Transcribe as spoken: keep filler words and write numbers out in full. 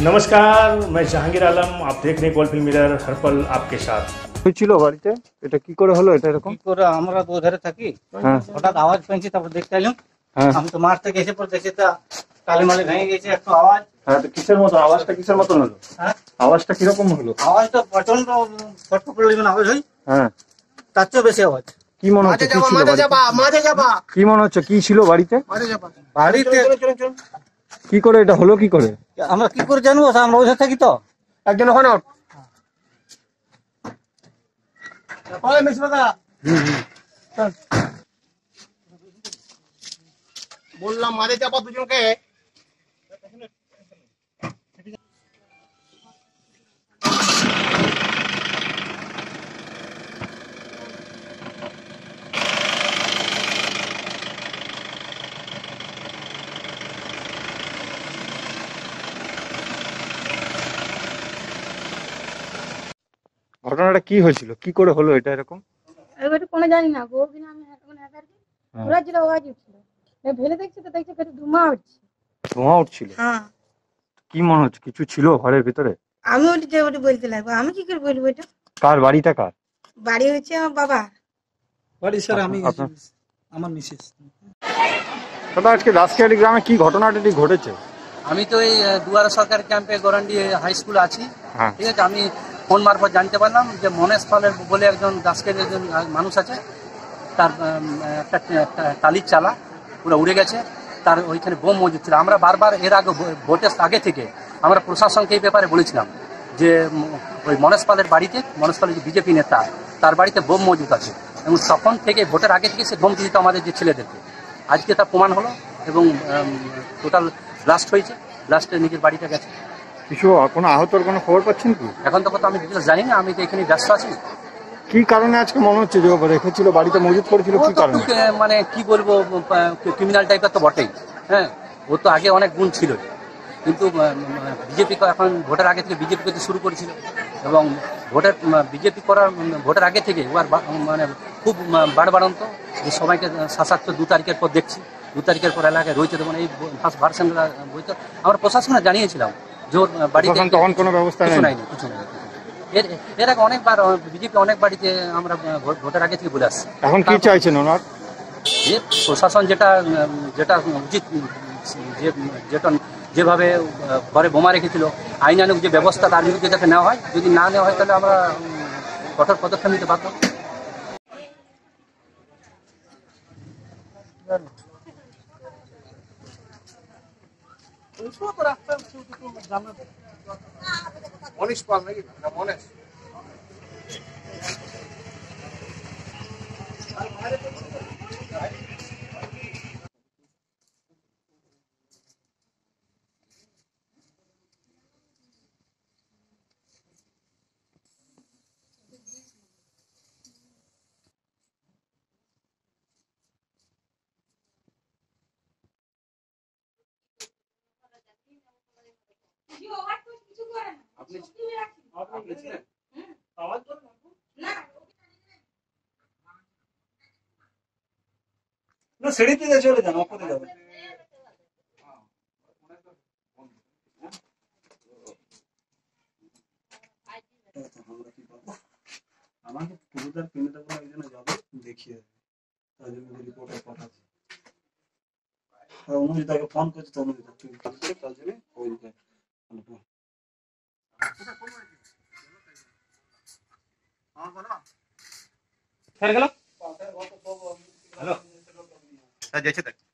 नमस्कार, मैं जहांगीर आलम। आप देख रहे हैं गोल्ड फिल्म मिरर, हर पल आपके साथ। হয়েছিল বাড়িতে এটা কি করে হলো এটা এরকম কি করে আমরা তো ওধারে থাকি হ্যাঁ হঠাৎ আওয়াজ পেয়েছি তারপর দেখতে এলাম হ্যাঁ আমি তো মাঠ থেকে এসে পর দেখছি তা টালিমালি ভেঙে গেছে একটু আওয়াজ হ্যাঁ তো কিসের মতো আওয়াজটা কিসের মতন হলো হ্যাঁ আওয়াজটা কিরকম হলো আওয়াজ তো প্রচন্ড ফটফট করে যেমন আওয়াজ হয় হ্যাঁ তার চেয়ে বেশি আওয়াজ কি মনে হচ্ছে কি ছিল বাড়িতে? কি মনে হচ্ছে কি ছিল বাড়িতে বাড়িতে কি করে এটা হলো কি করে আমরা কি করে জানবো আমরা ওখানে থাকি তো একজন ওখানে বললাম মাঝে চাপা দুজনকে ঘটনাটা কি হয়েছিল কি করে হলো এটা এরকম এবারে কোনো জানি না বহুদিন আমি এখন একার পুরা ছিল আওয়াজ উঠছিল ভেলে দেখছি তো দেখছি পেটে ধুমা উঠছে ধোঁয়া উঠছিল হ্যাঁ কি মনে হচ্ছে কিছু ছিল ঘরের ভিতরে আমি ওটি যে ওটি বলতে লাগবো আমি কি করে বলবো এটা কার বাড়িটা কার বাড়ি হচ্ছে আমার বাবা বাড়ি স্যার আমি আপনার- আমার মিসেস দাদা আজকে দাসকিয়ারি গ্রামে কি ঘটনাটা ঘটেছে আমি তো এই আহ, দুয়ারা সরকারি ক্যাম্পে গরান্ডি হাই স্কুল আছি। হ্যাঁ ঠিক আছে, আমি ফোন মারফত জানতে পারলাম যে মনেশ পালের বলে একজন দাসকের একজন মানুষ আছে, তার উম, একটা একটা টালির চালা পুরো উড়ে গেছে, তার ওইখানে বোম মজুদ ছিল। আমরা বারবার এর আগে ভো- ভোটের আগে থেকে আমরা প্রশাসনকে এই ব্যাপারে বলেছিলাম যে উম, ওই মনেশ পালের বাড়িতে, মনেশ পালের যে বিজেপি নেতা, তার বাড়িতে বোম মজুদ আছে এবং তখন থেকে ভোটের আগে থেকে সে ধমকি দিত আমাদের যে ছেলেদেরকে। আজকে তার প্রমাণ হলো এবং টোটাল ব্লাস্ট হয়েছে, ব্লাস্টে নিজের বাড়িটা গেছে। কিছু কোনো আহতর কোনো খবর পাচ্ছেন কি এখন তো কথা আমি ডিটেলস জানি না, আমি তো এখানে ব্যস্ত আছি। কি কারণে আজকে মনে হচ্ছে যে ও রেখেছিল বাড়িতে মজুত করেছিল ও কি তো কারণে খুব, আহ, মানে কি বলবো, ক্রিমিনাল টাইপের তো বটেই। হ্যাঁ, ও তো আগে অনেক গুণ ছিল, কিন্তু বিজেপি এখন ভোটের আগে থেকে বিজেপি করতে শুরু করেছিল এবং ভোটের বিজেপি করার উম, ভোটের আগে থেকে এবার বা- মানে খুব বাড়বাড়ন্ত যে সবাইকে শাসাচ্ছ। দু তারিখের পর দেখছি দু তারিখের পর এলাকায় রয়েছে, যেমন এই ফার্স্ট ভার্সেন বইতে আমরা প্রশাসনে জানিয়েছিলাম যে ওর বাড়িতে প্রশাসন তখন কোনো ব্যবস্থা কিছু নেয়নি? নেয়নি, কিছু নেই। এর এর আগে অনেকবার বিজেপি অনেক বাড়িতে আমরা ভোট- ভোটের আগে থেকে বলে আসছি। এখন কি চাইছেন ওনার যে প্রশাসন যেটা উম, যেটা উচিত, উম, যে যেটা যেভাবে আহ, ঘরে বোমা রেখেছিল, আইনানুগ যে ব্যবস্থা তার বিরুদ্ধে যাতে নেওয়া হয়, যদি না নেওয়া হয় তাহলে আমরা উম, কঠোর পদক্ষেপ নিতে বাধ্য। মনীষ পাল নাকি না মনেশ না সিঁড়িতে চলে যান ওপরে যাবে আমাকে পুরোটার কিনে দেবো একজনে যাবে দেখিয়ে দেবে, তার জন্য রিপোর্টার পাঠাচ্ছে। আর অনুজিতাকে ফোন করছে তো অনুজিতা তুই বলছে তার জন্য ওই হ্যালো হ্যালো যাচ্ছে দেখ